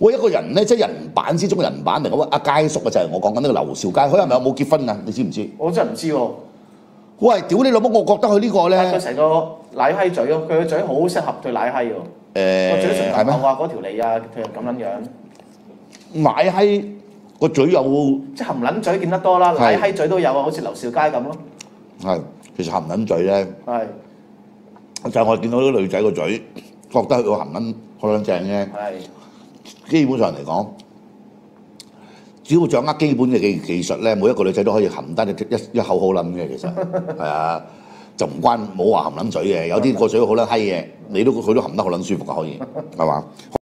喂，一個人咧，即係人版之中嘅人版嚟講，阿佳叔啊，就係我講緊呢個劉兆佳，佢係咪有冇結婚啊？你知唔知？ 我真係唔知喎。 喂，屌你老母！我覺得佢呢個咧， 佢成個奶閪嘴咯，佢個嘴好適合對奶閪喎。個嘴唇係咩？ 啊，嗰條脷啊，佢咁撚樣。 奶閪個嘴有， 即係含撚嘴見得多啦，奶閪嘴都有啊，好似劉兆佳咁咯。 係，其實含撚嘴咧， 係就係我見到啲女仔個嘴，覺得佢個含撚好撚正嘅。 係。 基本上嚟講，只要掌握基本嘅技術咧，每一個女仔都可以含得一口好撚嘅，其實係啊，就唔關冇話含撚嘴嘅，有啲個嘴好撚閪嘅，佢都含得好撚舒服噶，可以係嘛？